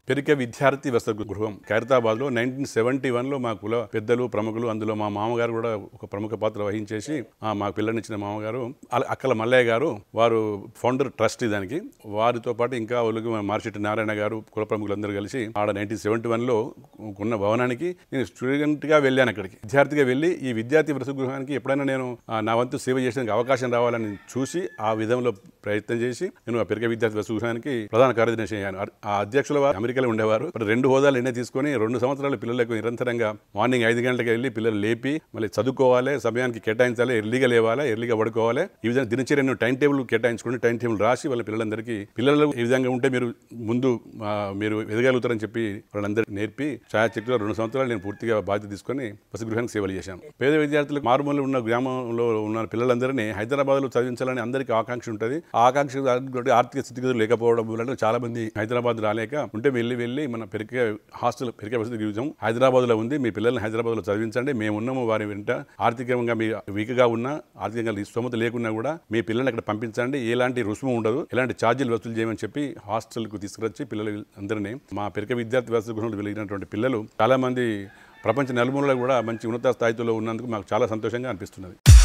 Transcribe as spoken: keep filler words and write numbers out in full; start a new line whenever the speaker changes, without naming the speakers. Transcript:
పెరికే విద్యార్థి వసతి గృహం ఖైరతాబాద్లో నైన్టీన్ సెవెంటీ వన్లో మా కుల పెద్దలు ప్రముఖులు, అందులో మా మామగారు కూడా ఒక ప్రముఖ పాత్ర వహించేసి మా పిల్లనిచ్చిన మామగారు అక్కల మల్లయ్య గారు వారు ఫౌండర్ ట్రస్టీ దానికి. వారితో పాటు ఇంకా ఒలుగు మార్షెట్టి నారాయణ గారు కుల ప్రముఖులందరూ కలిసి ఆడ నైన్టీన్ సెవెంటీ వన్లో ఉన్న భవనానికి నేను స్టూడెంట్గా వెళ్ళాను. అక్కడికి విద్యార్థిగా వెళ్ళి ఈ విద్యార్థి వసతి గృహానికి ఎప్పుడైనా నేను నా వంతు సేవ చేసేందుకు అవకాశం రావాలని చూసి ఆ విధంలో ప్రయత్నం చేసి నేను ఆ పెరిగే విద్యార్థి వసతి గృహానికి ప్రధాన కార్యదర్శి అయ్యాను. ఆ అధ్యక్షుల వారు అమెరికాలో ఉండేవారు. రెండు హోదాలు ఎన్నే తీసుకొని రెండు సంవత్సరాలు పిల్లలకు నిరంతరంగా మార్నింగ్ ఐదు గంటలకు వెళ్ళి పిల్లలు లేపి మళ్ళీ చదువుకోవాలి, సమయానికి కేటాయించాలి, ఎర్లీగా లేవాలి, ఎర్లీగా పడుకోవాలి. ఈ విధంగా దినచర్యను టైం టేబుల్ కేటాయించుకుని టైం టేబుల్ రాసి వాళ్ళ పిల్లలందరికీ పిల్లలు ఈ విధంగా ఉంటే మీరు ముందు మీరు ఎదగలుగుతారని చెప్పి వాళ్ళందరికీ నేర్పి ఛాయాచిత్రంలో రెండు సంవత్సరాలు నేను పూర్తిగా బాధ్యత తీసుకొని వసతి గృహానికి సేవలు చేశాను. పేద విద్యార్థులకు మారుమూల ఉన్న గ్రామంలో ఉన్న పిల్లలందరినీ హైదరాబాద్లో చదివించాలని అందరికీ ఆకాంక్ష ఉంటుంది. ఆ ఆకాంక్ష ఆర్థిక స్థితిగతులు లేకపోవడం వల్ల చాలా మంది హైదరాబాద్ రాలేక ఉంటే వెళ్ళి వెళ్ళి మన పెరిగే హాస్టల్ పెరిగే వసతి గృహం హైదరాబాద్లో ఉంది, మీ పిల్లల్ని హైదరాబాద్లో చదివించండి, మేము ఉన్నాము వారి వెంట, ఆర్థికంగా మీ వీక్గా ఉన్నా ఆర్థికంగా స్తోమత లేకున్నా కూడా మీ పిల్లల్ని అక్కడ పంపించండి, ఎలాంటి రుసుము ఉండదు, ఎలాంటి ఛార్జీలు వసూలు చేయమని చెప్పి హాస్టల్కు తీసుకొచ్చి పిల్లలు అందరినీ మా పెరిగే విద్యార్థి వసతి గృహంలో వెలిగినటువంటి పిల్లలు చాలా మంది ప్రపంచ నలుమూలలో కూడా మంచి ఉన్నత స్థాయిలో ఉన్నందుకు మాకు చాలా సంతోషంగా అనిపిస్తున్నది.